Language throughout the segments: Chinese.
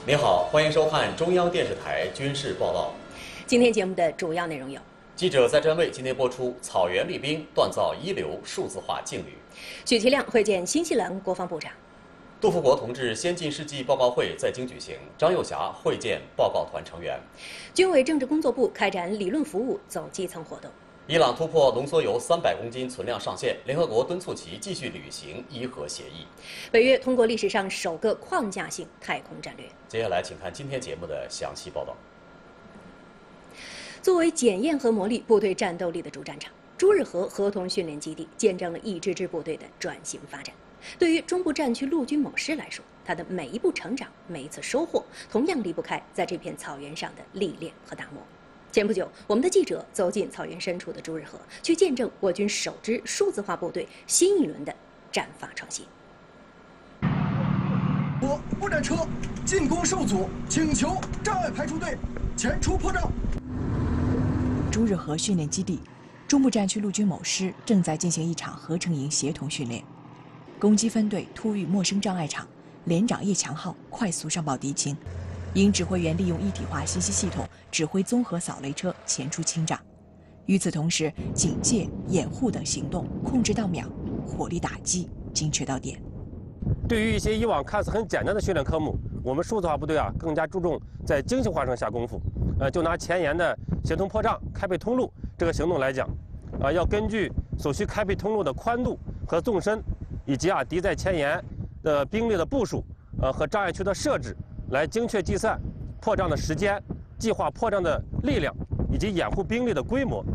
您好，欢迎收看中央电视台军事报道。 今天节目的主要内容有： 记者在站位今天播出草原利兵锻造一流数字化劲旅； 许其亮会见新西兰国防部长； 杜富国同志先进事迹报告会在京举行，张又侠会见报告团成员； 军委政治工作部开展理论服务走基层活动； 伊朗突破浓缩铀300公斤存量上限，联合国敦促其继续履行伊核协议； 北约通过历史上首个框架性太空战略。 接下来，请看今天节目的详细报道。 作为检验和磨砺部队战斗力的主战场，朱日和合同训练基地见证了一支支部队的转型发展。对于中部战区陆军某师来说，他的每一步成长，每一次收获，同样离不开在这片草原上的历练和打磨。前不久，我们的记者走进草原深处的朱日和，去见证我军首支数字化部队新一轮的战法创新。 步战车进攻受阻，请求障碍排除队前出破障。 朱日和训练基地，中部战区陆军某师正在进行一场合成营协同训练。攻击分队突遇陌生障碍场，连长叶强浩快速上报敌情，营指挥员利用一体化信息系统指挥综合扫雷车前出清障。与此同时，警戒、掩护等行动控制到秒，火力打击精确到点。 对于一些以往看似很简单的训练科目，我们数字化部队更加注重在精细化上下功夫。就拿前沿的协同破障、开辟通路这个行动来讲，要根据所需开辟通路的宽度和纵深，以及敌在前沿的兵力的部署，和障碍区的设置，来精确计算破障的时间，计划破障的力量，以及掩护兵力的规模。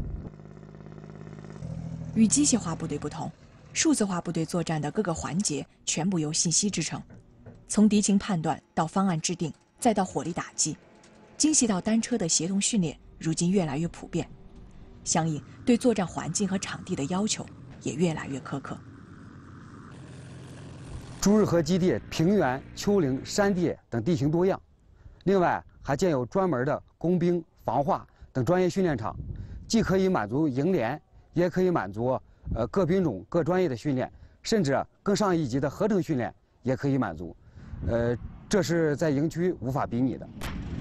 与机械化部队不同，数字化部队作战的各个环节全部由信息支撑，从敌情判断到方案制定，再到火力打击，精细到单车的协同训练，如今越来越普遍，相应对作战环境和场地的要求也越来越苛刻。 朱日和基地平原、丘陵、山地等地形多样，另外还建有专门的工兵、防化等专业训练场，既可以满足营连，也可以满足各兵种各专业的训练，甚至更上一级的合成训练也可以满足，这是在营区无法比拟的。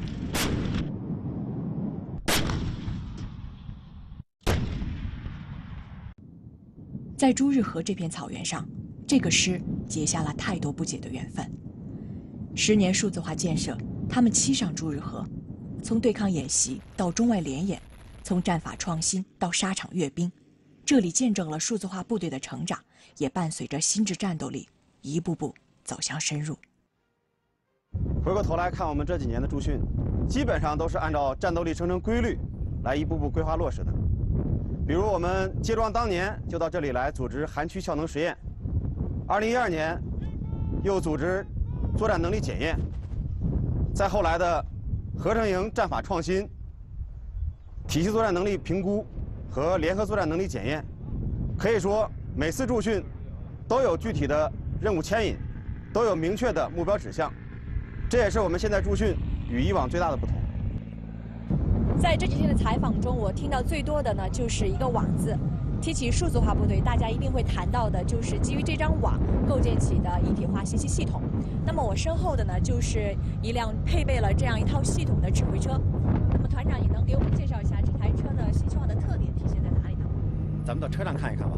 在朱日和这片草原上，这个师结下了太多不解的缘分。10年数字化建设，他们栖上朱日和，从对抗演习到中外联演，从战法创新到沙场阅兵，这里见证了数字化部队的成长，也伴随着心智战斗力一步步走向深入。 回过头来看我们这几年的驻训，基本上都是按照战斗力生成规律来一步步规划落实的。比如我们接庄当年就到这里来组织寒区效能实验，2012年又组织作战能力检验，再后来的合成营战法创新、体系作战能力评估和联合作战能力检验，可以说每次驻训都有具体的任务牵引，都有明确的目标指向，这也是我们现在驻训与以往最大的不同。 在这几天的采访中，我听到最多的呢就是一个“网”字。提起数字化部队，大家一定会谈到的就是基于这张网构建起的一体化信息系统。那么我身后的呢，就是一辆配备了这样一套系统的指挥车。那么团长，你能给我们介绍一下这台车的信息化的特点体现在哪里呢？ 咱们到车上看一看吧。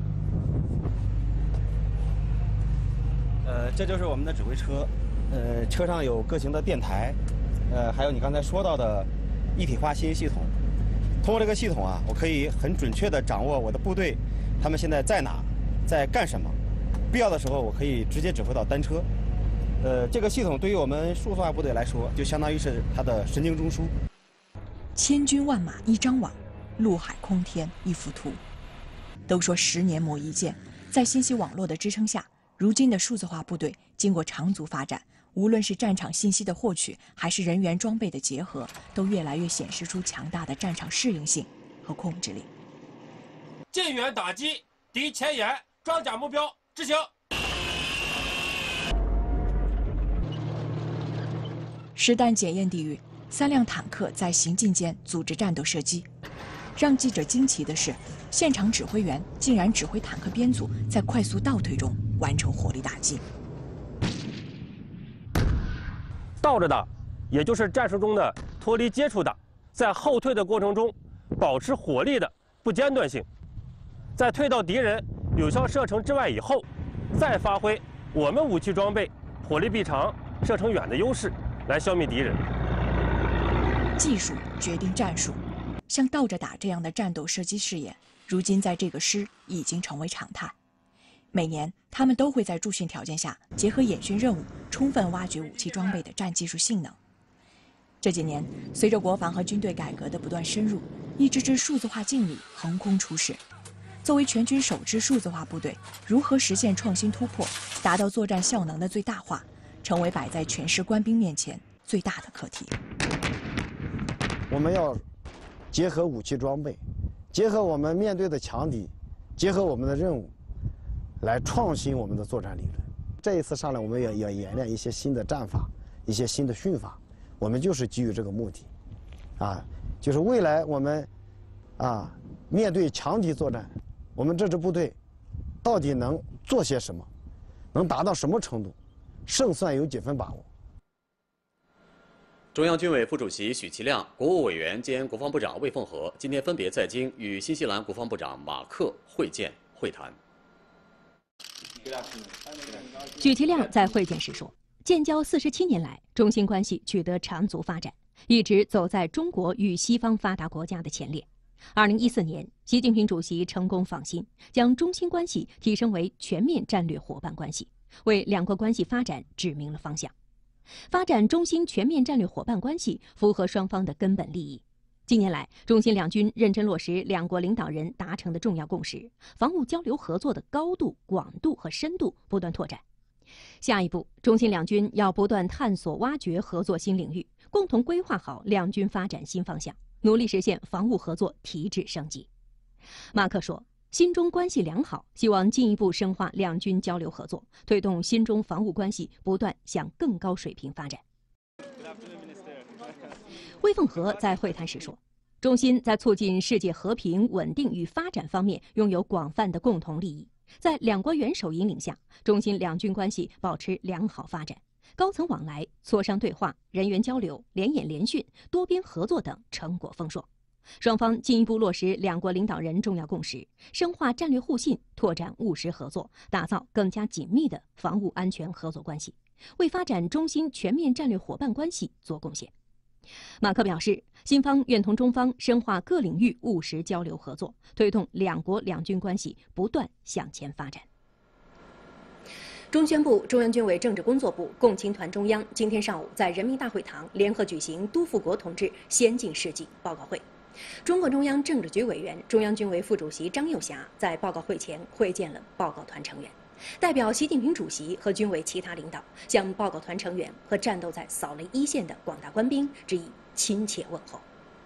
这就是我们的指挥车，车上有各型的电台，还有你刚才说到的一体化信息系统。通过这个系统我可以很准确地掌握我的部队，他们现在在哪，在干什么。必要的时候，我可以直接指挥到单车。这个系统对于我们数字化部队来说，就相当于是它的神经中枢。 千军万马一张网，陆海空天一幅图。都说10年磨一剑，在信息网络的支撑下，如今的数字化部队经过长足发展，无论是战场信息的获取，还是人员装备的结合，都越来越显示出强大的战场适应性和控制力。 近远打击敌前沿装甲目标，执行。 实弹检验地域，3辆坦克在行进间组织战斗射击。让记者惊奇的是，现场指挥员竟然指挥坦克编组在快速倒退中完成火力打击。 倒着打，也就是战术中的脱离接触打，在后退的过程中保持火力的不间断性，在退到敌人有效射程之外以后，再发挥我们武器装备火力臂长、射程远的优势来消灭敌人。 技术决定战术，像倒着打这样的战斗射击试验，如今在这个师已经成为常态。每年，他们都会在驻训条件下，结合演训任务，充分挖掘武器装备的战技术性能。这几年，随着国防和军队改革的不断深入，一支支数字化劲旅横空出世。作为全军首支数字化部队，如何实现创新突破，达到作战效能的最大化，成为摆在全师官兵面前最大的课题。 我们要结合武器装备，结合我们面对的强敌，结合我们的任务，来创新我们的作战理论。这一次上来，我们也要演练一些新的战法，一些新的训法。我们就是基于这个目的，就是未来我们面对强敌作战，我们这支部队到底能做些什么，能达到什么程度，胜算有几分把握？ 中央军委副主席许其亮、国务委员兼国防部长魏凤和今天分别在京与新西兰国防部长马克会见会谈。 许其亮在会见时说，建交47年来，中新关系取得长足发展，一直走在中国与西方发达国家的前列。2014年，习近平主席成功访新，将中新关系提升为全面战略伙伴关系，为两国关系发展指明了方向。发展中新全面战略伙伴关系符合双方的根本利益。近年来，中新两军认真落实两国领导人达成的重要共识，防务交流合作的高度、广度和深度不断拓展。下一步，中新两军要不断探索挖掘合作新领域，共同规划好两军发展新方向，努力实现防务合作提质升级。马克说，新中关系良好，希望进一步深化两军交流合作，推动新中防务关系不断向更高水平发展。魏凤和在会谈时说，中新在促进世界和平、稳定与发展方面拥有广泛的共同利益，在两国元首引领下，中新两军关系保持良好发展，高层往来、磋商对话、人员交流、联演联训、多边合作等成果丰硕。双方进一步落实两国领导人重要共识，深化战略互信，拓展务实合作，打造更加紧密的防务安全合作关系，为发展中新全面战略伙伴关系做贡献。马克表示，新方愿同中方深化各领域务实交流合作，推动两国两军关系不断向前发展。中宣部、中央军委政治工作部、共青团中央今天上午在人民大会堂联合举行杜富国同志先进事迹报告会。中共中央政治局委员、中央军委副主席张又侠在报告会前会见了报告团成员，代表习近平主席和军委其他领导，向报告团成员和战斗在扫雷一线的广大官兵致以亲切问候。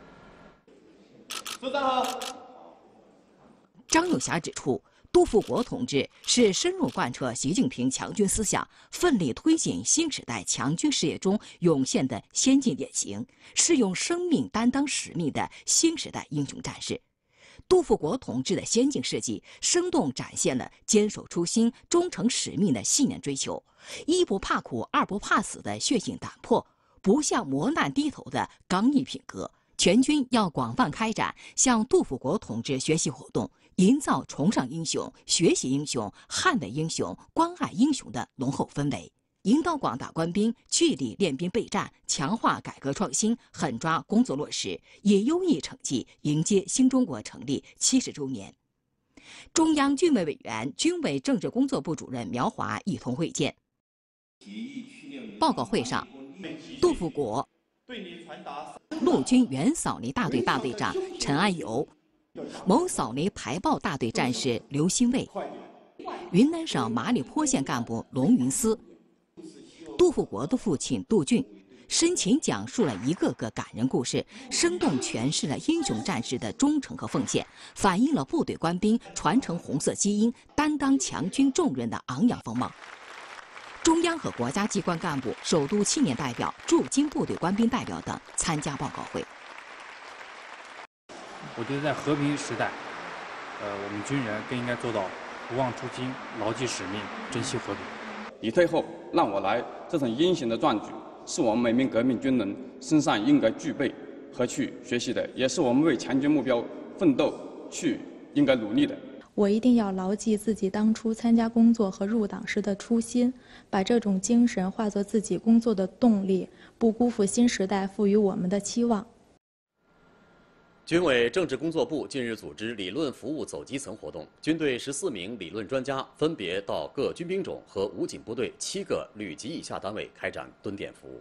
组长好。 张又侠指出，杜富国同志是深入贯彻习近平强军思想、奋力推进新时代强军事业中涌现的先进典型，是用生命担当使命的新时代英雄战士。杜富国同志的先进事迹，生动展现了坚守初心、忠诚使命的信念追求，一不怕苦、二不怕死的血性胆魄，不向磨难低头的刚毅品格。全军要广泛开展向杜富国同志学习活动，营造崇尚英雄、学习英雄、捍卫英雄、关爱英雄的浓厚氛围，引导广大官兵据理练兵备战，强化改革创新，狠抓工作落实，以优异成绩迎接新中国成立70周年。中央军委委员、军委政治工作部主任苗华一同会见。报告会上，杜富国、陆军原扫雷大队大队长陈安游、某扫雷台报大队战士刘新卫、云南省马里坡县干部龙云思、杜富国的父亲杜俊深情讲述了一个个感人故事，生动诠释了英雄战士的忠诚和奉献，反映了部队官兵传承红色基因、担当强军重任的昂扬风貌。中央和国家机关干部、首都青年代表、驻京部队官兵代表等参加报告会。 我觉得在和平时代，我们军人更应该做到不忘初心、牢记使命、珍惜和平。 你退后，让我来，这种英雄的壮举是我们每名革命军人身上应该具备和去学习的，也是我们为强军目标奋斗去应该努力的。 我一定要牢记自己当初参加工作和入党时的初心，把这种精神化作自己工作的动力，不辜负新时代赋予我们的期望。 军委政治工作部近日组织理论服务走基层活动，军队14名理论专家分别到各军兵种和武警部队7个旅级以下单位开展蹲点服务。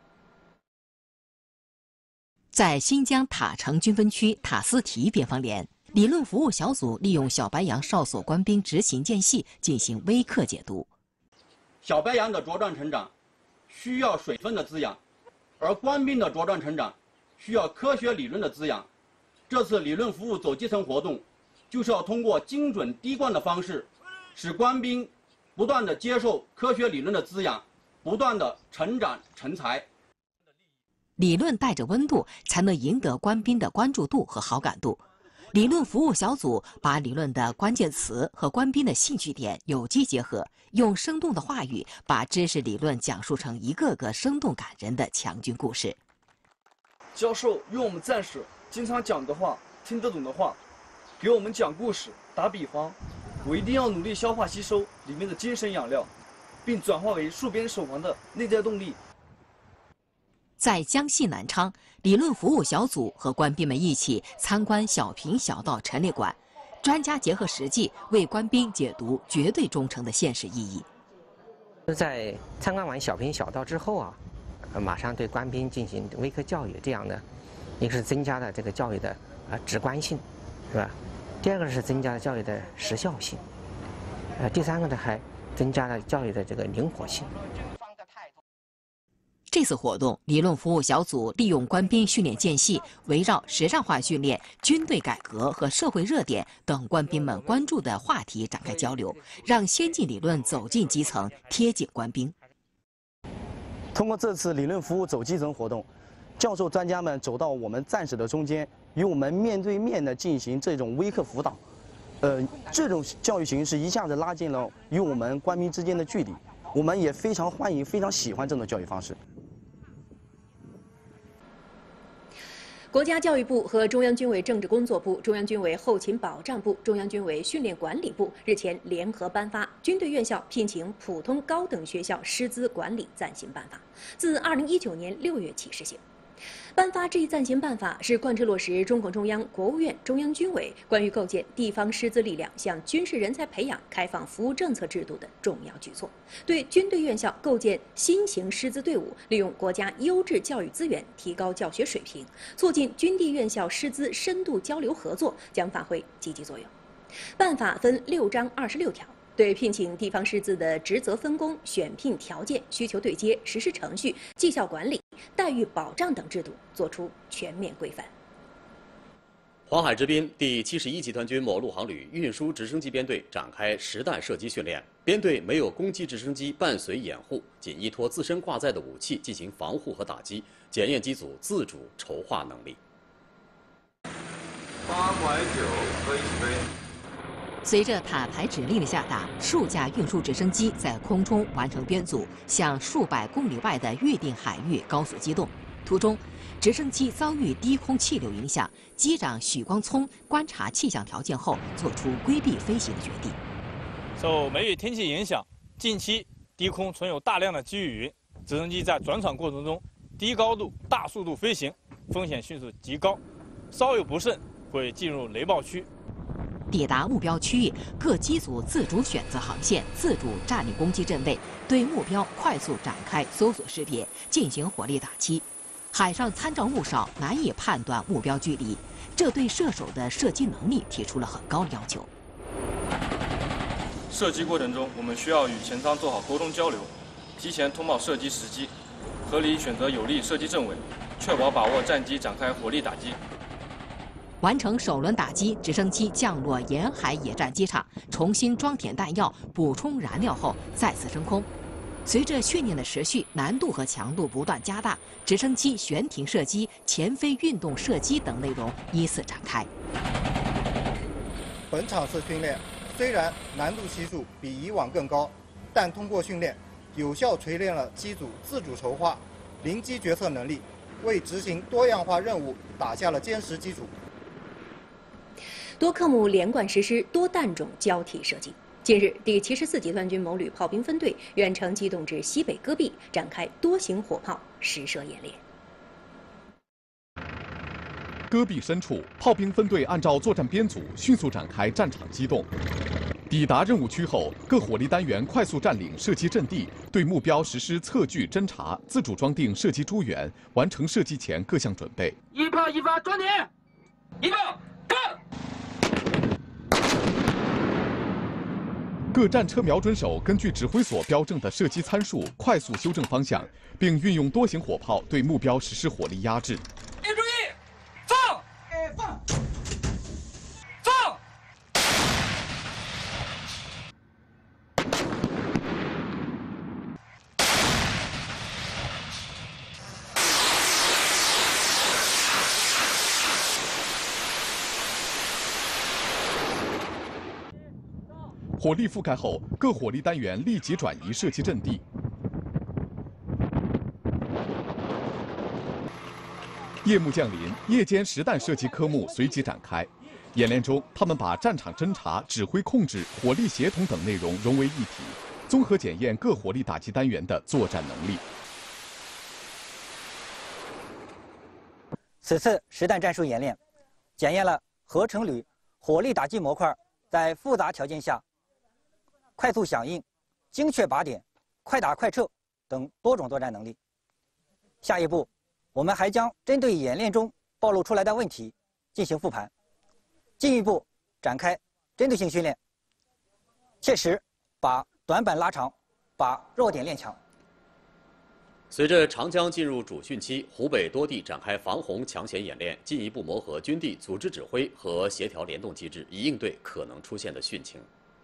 在新疆塔城军分区塔斯提边防连，理论服务小组利用小白杨哨所官兵执行间隙进行微课解读。 小白杨的茁壮成长需要水分的滋养，而官兵的茁壮成长需要科学理论的滋养。这次理论服务走基层活动，就是要通过精准滴灌的方式，使官兵不断地接受科学理论的滋养，不断地成长成才。 理论带着温度，才能赢得官兵的关注度和好感度。理论服务小组把理论的关键词和官兵的兴趣点有机结合，用生动的话语把知识理论讲述成一个个生动感人的强军故事。 教授用我们战士经常讲的话、听得懂的话，给我们讲故事、打比方。我一定要努力消化吸收里面的精神养料，并转化为戍边守防的内在动力。 在江西南昌，理论服务小组和官兵们一起参观小平小道陈列馆，专家结合实际为官兵解读绝对忠诚的现实意义。 在参观完小平小道之后啊，马上对官兵进行微课教育，这样呢，一个是增加了这个教育的直观性，是吧？第二个是增加了教育的时效性，第三个呢还增加了教育的这个灵活性。 这次活动，理论服务小组利用官兵训练间隙，围绕实战化训练、军队改革和社会热点等官兵们关注的话题展开交流，让先进理论走进基层，贴近官兵。 通过这次理论服务走基层活动，教授专家们走到我们战士的中间，与我们面对面的进行这种微课辅导。这种教育形式一下子拉近了与我们官兵之间的距离，我们也非常欢迎、非常喜欢这种教育方式。 国家教育部和中央军委政治工作部、中央军委后勤保障部、中央军委训练管理部日前联合颁发《军队院校聘请普通高等学校师资管理暂行办法》，自2019年6月起施行。颁发这一暂行办法是贯彻落实中共中央、国务院、中央军委关于构建地方师资力量向军事人才培养开放服务政策制度的重要举措，对军队院校构建新型师资队伍，利用国家优质教育资源提高教学水平，促进军地院校师资深度交流合作将发挥积极作用。办法分6章26条。对聘请地方师资的职责分工、选聘条件、需求对接、实施程序、绩效管理、待遇保障等制度作出全面规范。 黄海之滨第71集团军某陆航旅运输直升机编队展开实弹射击训练，编队没有攻击直升机伴随掩护，仅依托自身挂载的武器进行防护和打击，检验机组自主筹划能力。 8.9和1杯。 随着塔台指令的下达，数架运输直升机在空中完成编组，向数百公里外的预定海域高速机动。途中，直升机遭遇低空气流影响，机长许光聪观察气象条件后，做出规避飞行的决定。 受梅雨天气影响，近期低空存有大量的积雨云，直升机在转场过程中低高度、大速度飞行，风险系数极高，稍有不慎会进入雷暴区。 抵达目标区域，各机组自主选择航线，自主占领攻击阵位，对目标快速展开搜索识别，进行火力打击。海上参照物少，难以判断目标距离，这对射手的射击能力提出了很高的要求。 射击过程中，我们需要与前舱做好沟通交流，提前通报射击时机，合理选择有利射击阵位，确保把握战机展开火力打击。 完成首轮打击，直升机降落沿海野战机场，重新装填弹药、补充燃料后再次升空。随着训练的持续，难度和强度不断加大，直升机悬停射击、前飞运动射击等内容依次展开。 本场次训练虽然难度系数比以往更高，但通过训练，有效锤炼了机组自主筹划、 临机决策能力，为执行多样化任务打下了坚实基础。 多科目连贯实施多弹种交替射击。近日，第74集团军某旅炮兵分队远程机动至西北戈壁，展开多型火炮实射演练。 戈壁深处，炮兵分队按照作战编组，迅速展开战场机动。抵达任务区后，各火力单元快速占领射击阵地，对目标实施测距侦察，自主装订射击诸元，完成射击前各项准备。 一炮一发，装点，一炮，干！ 各战车瞄准手根据指挥所标正的射击参数，快速修正方向，并运用多型火炮对目标实施火力压制。 请注意，放，放，放。 火力覆盖后，各火力单元立即转移射击阵地。夜幕降临，夜间实弹射击科目随即展开。演练中，他们把战场侦察、指挥控制、火力协同等内容融为一体，综合检验各火力打击单元的作战能力。 此次实弹战术演练，检验了合成旅火力打击模块在复杂条件下快速响应、精确靶点、快打快撤等多种作战能力。下一步，我们还将针对演练中暴露出来的问题进行复盘，进一步展开针对性训练，切实把短板拉长，把弱点练强。 随着长江进入主汛期，湖北多地展开防洪抢险演练，进一步磨合军地组织指挥和协调联动机制，以应对可能出现的汛情。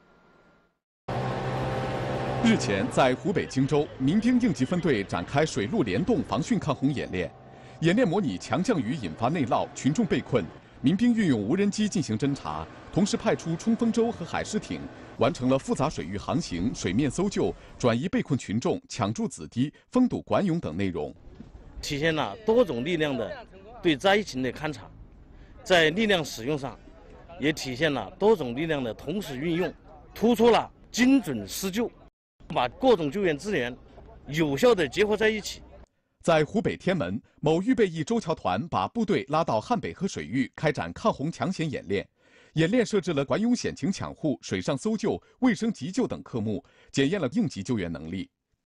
日前，在湖北荆州，民兵应急分队展开水陆联动防汛抗洪演练。演练模拟强降雨引发内涝、群众被困，民兵运用无人机进行侦察，同时派出冲锋舟和海狮艇，完成了复杂水域航行、水面搜救、转移被困群众、抢筑子堤、封堵管涌等内容， 体现了多种力量的对灾情的勘察，在力量使用上，也体现了多种力量的同时运用，突出了精准施救，把各种救援资源有效地结合在一起。 在湖北天门，某预备役舟桥团把部队拉到汉北河水域开展抗洪抢险演练。演练设置了管涌险情抢护、水上搜救、卫生急救等科目，检验了应急救援能力。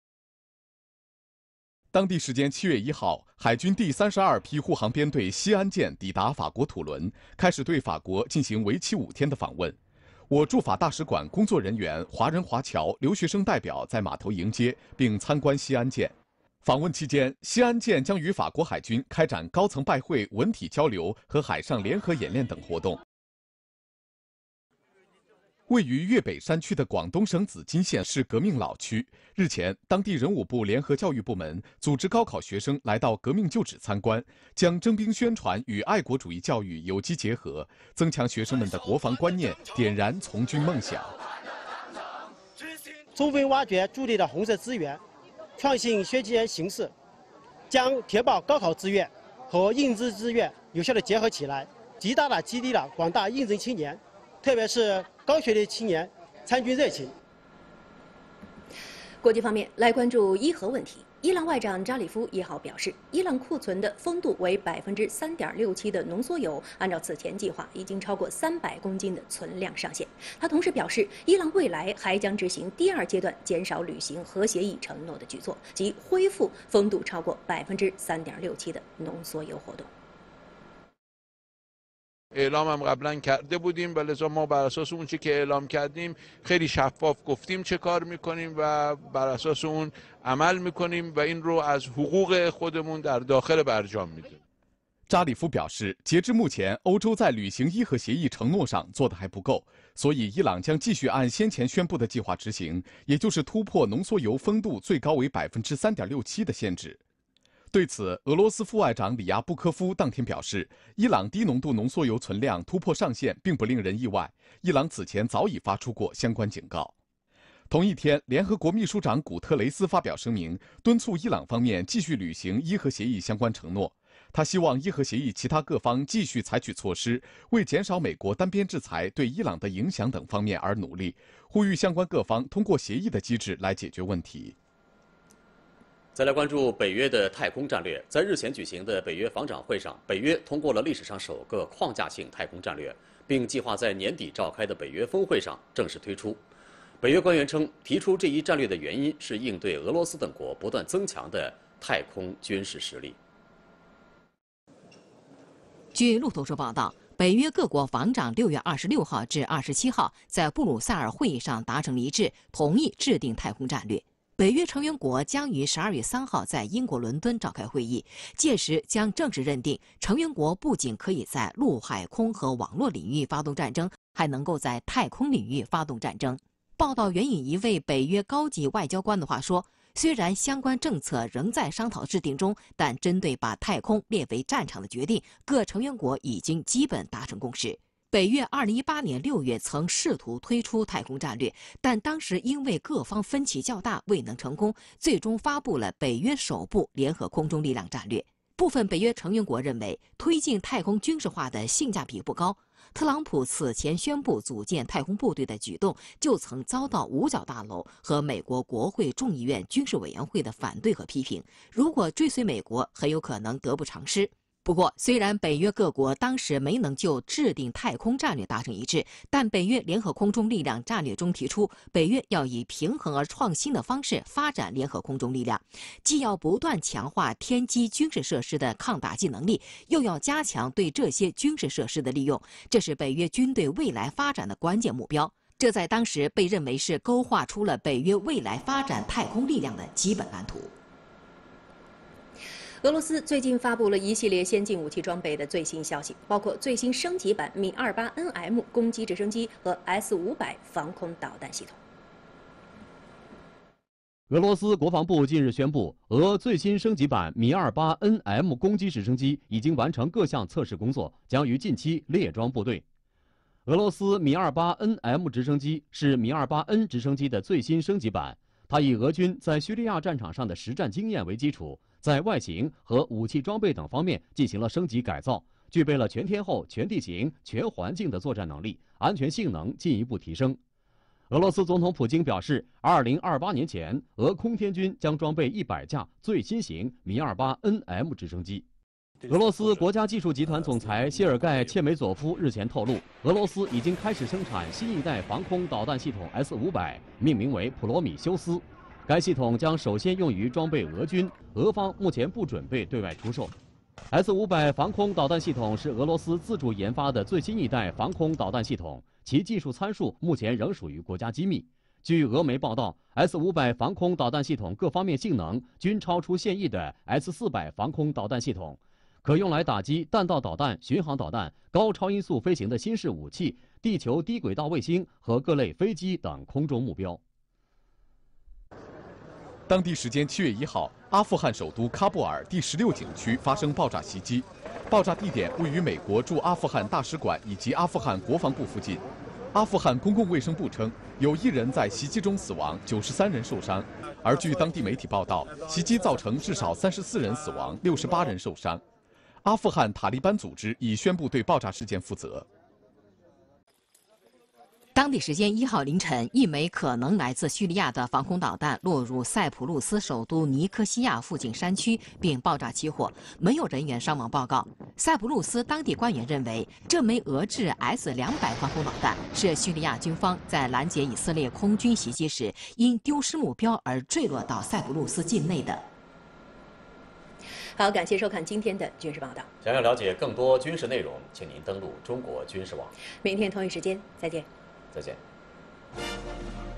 当地时间7月1号，海军第32批护航编队西安舰抵达法国土伦，开始对法国进行为期5天的访问。我驻法大使馆工作人员、华人华侨、留学生代表在码头迎接并参观西安舰。访问期间，西安舰将与法国海军开展高层拜会、文体交流和海上联合演练等活动。位于粤北山区的广东省紫金县是革命老区。日前，当地人武部联合教育部门组织高考学生来到革命旧址参观，将征兵宣传与爱国主义教育有机结合，增强学生们的国防观念，点燃从军梦想。 充分挖掘驻地的红色资源，创新学习形式，将填报高考志愿和应征志愿有效地结合起来，极大地激励了广大应征青年，特别是高学历青年参军热情。 国际方面，来关注伊核问题。伊朗外长扎里夫1号表示，伊朗库存的丰度为3.67%的浓缩铀，按照此前计划，已经超过300公斤的存量上限。他同时表示，伊朗未来还将执行第2阶段减少履行核协议承诺的举措，即恢复丰度超过3.67%的浓缩铀活动。 اعلام هم قبلا کرده بودیم و لذا ما بر اساس اون چی که اعلام کردیم خیلی شفاف گفتیم چه کار میکنیم و بر اساس اون عمل میکنیم و این رو از حقوق خودمون در داخل برجام میدیم。 扎里夫表示，截至目前，欧洲在履行伊核协议承诺上做得还不够，所以伊朗将继续按先前宣布的计划执行，也就是突破浓缩铀丰度最高为3.67%的限制。对此，俄罗斯副外长里亚布科夫当天表示，伊朗低浓度浓缩铀存量突破上限并不令人意外，伊朗此前早已发出过相关警告。 同一天，联合国秘书长古特雷斯发表声明，敦促伊朗方面继续履行伊核协议相关承诺。他希望伊核协议其他各方继续采取措施，为减少美国单边制裁对伊朗的影响等方面而努力，呼吁相关各方通过协议的机制来解决问题。 再来关注北约的太空战略。在日前举行的北约防长会上，北约通过了历史上首个框架性太空战略，并计划在年底召开的北约峰会上正式推出。北约官员称，提出这一战略的原因是应对俄罗斯等国不断增强的太空军事实力。 据路透社报道，北约各国防长6月26号至27号在布鲁塞尔会议上达成了一致，同意制定太空战略。北约成员国将于12月3号在英国伦敦召开会议，届时将正式认定成员国不仅可以在陆海空和网络领域发动战争，还能够在太空领域发动战争。报道援引一位北约高级外交官的话说，虽然相关政策仍在商讨制定中，但针对把太空列为战场的决定，各成员国已经基本达成共识。北约2018年6月曾试图推出太空战略，但当时因为各方分歧较大，未能成功，最终发布了北约首部联合空中力量战略。部分北约成员国认为，推进太空军事化的性价比不高。特朗普此前宣布组建太空部队的举动，就曾遭到五角大楼和美国国会众议院军事委员会的反对和批评。如果追随美国，很有可能得不偿失。不过，虽然北约各国当时没能就制定太空战略达成一致，但北约联合空中力量战略中提出，北约要以平衡而创新的方式发展联合空中力量，既要不断强化天基军事设施的抗打击能力，又要加强对这些军事设施的利用，这是北约军队未来发展的关键目标。这在当时被认为是勾画出了北约未来发展太空力量的基本蓝图。 俄罗斯最近发布了一系列先进武器装备的最新消息，包括最新升级版米28NM 攻击直升机和 S-500防空导弹系统。 俄罗斯国防部近日宣布，俄最新升级版米28NM 攻击直升机已经完成各项测试工作，将于近期列装部队。俄罗斯米28NM 直升机是米28N 直升机的最新升级版，它以俄军在叙利亚战场上的实战经验为基础，在外形和武器装备等方面进行了升级改造，具备了全天候、全地形、全环境的作战能力，安全性能进一步提升。俄罗斯总统普京表示，2028年前，俄空天军将装备100架最新型米28NM 直升机。俄罗斯国家技术集团总裁谢尔盖·切梅佐夫日前透露，俄罗斯已经开始生产新一代防空导弹系统 S-500，命名为普罗米修斯。该系统将首先用于装备俄军，俄方目前不准备对外出售。S-500防空导弹系统是俄罗斯自主研发的最新一代防空导弹系统，其技术参数目前仍属于国家机密。据俄媒报道 ，S-500防空导弹系统各方面性能均超出现役的 S-400防空导弹系统，可用来打击弹道导弹、巡航导弹、高超音速飞行的新式武器、地球低轨道卫星和各类飞机等空中目标。 当地时间7月1号，阿富汗首都喀布尔第16警区发生爆炸袭击，爆炸地点位于美国驻阿富汗大使馆以及阿富汗国防部附近。阿富汗公共卫生部称，有1人在袭击中死亡，93人受伤。而据当地媒体报道，袭击造成至少34人死亡，68人受伤。阿富汗塔利班组织已宣布对爆炸事件负责。 当地时间1号凌晨，一枚可能来自叙利亚的防空导弹落入塞浦路斯首都尼科西亚附近山区，并爆炸起火，没有人员伤亡报告。塞浦路斯当地官员认为，这枚俄制 S-200防空导弹是叙利亚军方在拦截以色列空军袭击时因丢失目标而坠落到塞浦路斯境内的。 好，感谢收看今天的军事报道。 想要了解更多军事内容，请您登录中国军事网。 明天同一时间再见。 再见。